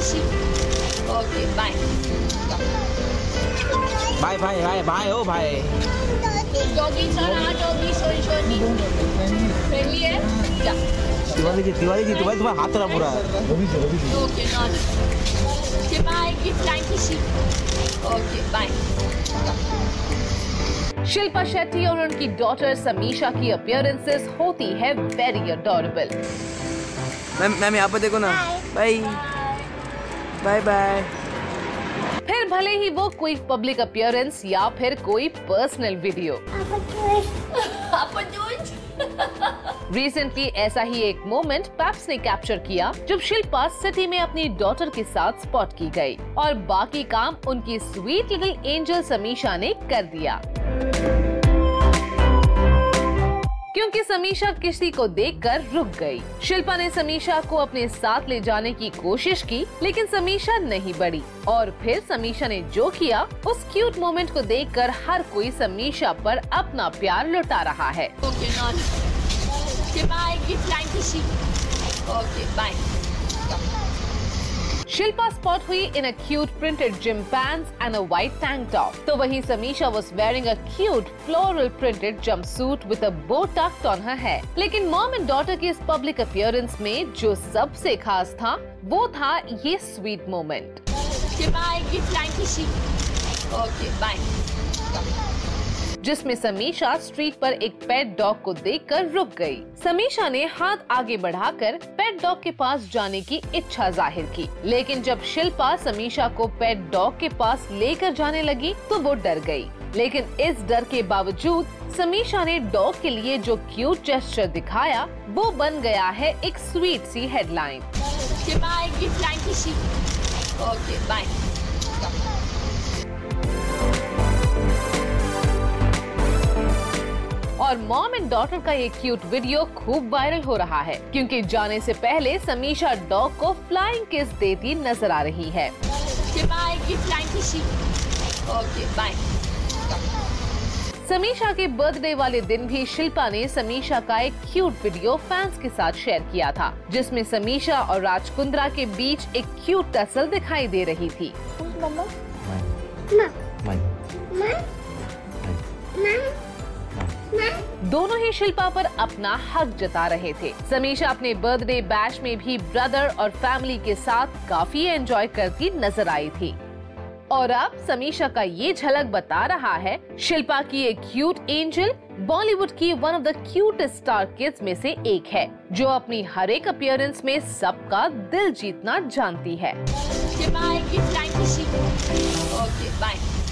Okay bye bye bye bye bye ओ भाई doggy चला डॉगी सोई सोनी फ्रेंडली है क्या तिवारी जी तुम्हारा हाथ रहा पूरा okay not okay bye give time to see okay bye Shilpa Shetty और उनकी डॉटर समीशा की अपीयरेंसेस होती है वेरी अडोरेबल। मैम यहाँ पर देखो ना। Bye bye bye. फिर भले ही वो कोई पब्लिक अपीयरेंस या फिर कोई पर्सनल वीडियो। रिसेंटली ऐसा ही एक मोमेंट पैप्स ने कैप्चर किया जब शिल्पा सिटी में अपनी डॉटर के साथ स्पॉट की गई और बाकी काम उनकी स्वीट लिटिल एंजल समीशा ने कर दिया। क्योंकि समीशा किसी को देखकर रुक गई। शिल्पा ने समीशा को अपने साथ ले जाने की कोशिश की लेकिन समीशा नहीं बढ़ी और फिर समीशा ने जो किया उस क्यूट मोमेंट को देखकर हर कोई समीशा पर अपना प्यार लुटा रहा है। शिल्पा स्पॉट हुई in a cute printed gym pants and a white tank top, तो वहीं Samisha was wearing a cute floral printed jumpsuit with a bow tucked on her hair. लेकिन मॉम एंड डॉटर की इस पब्लिक अपीयरेंस में जो सबसे खास था वो था ये स्वीट मोमेंट। जिसमें समीशा स्ट्रीट पर एक पेट डॉग को देखकर रुक गई। समीशा ने हाथ आगे बढ़ाकर पेट डॉग के पास जाने की इच्छा जाहिर की, लेकिन जब शिल्पा समीशा को पेट डॉग के पास लेकर जाने लगी तो वो डर गई। लेकिन इस डर के बावजूद समीशा ने डॉग के लिए जो क्यूट जेस्चर दिखाया वो बन गया है एक स्वीट सी हेडलाइन। और मॉम एंड डॉटर का ये क्यूट वीडियो खूब वायरल हो रहा है क्योंकि जाने से पहले समीशा डॉग को फ्लाइंग किस देती नजर आ रही है। समीशा के बर्थडे वाले दिन भी शिल्पा ने समीशा का एक क्यूट वीडियो फैंस के साथ शेयर किया था जिसमें समीशा और राज कुंद्रा के बीच एक क्यूट टसल दिखाई दे रही थी। दोनों ही शिल्पा पर अपना हक जता रहे थे। समीशा अपने बर्थडे बैश में भी ब्रदर और फैमिली के साथ काफी एंजॉय करती नजर आई थी। और अब समीशा का ये झलक बता रहा है शिल्पा की एक क्यूट एंजल बॉलीवुड की one of the cutest star kids में से एक है जो अपनी हर एक अपीयरेंस में सबका दिल जीतना जानती है। बाय।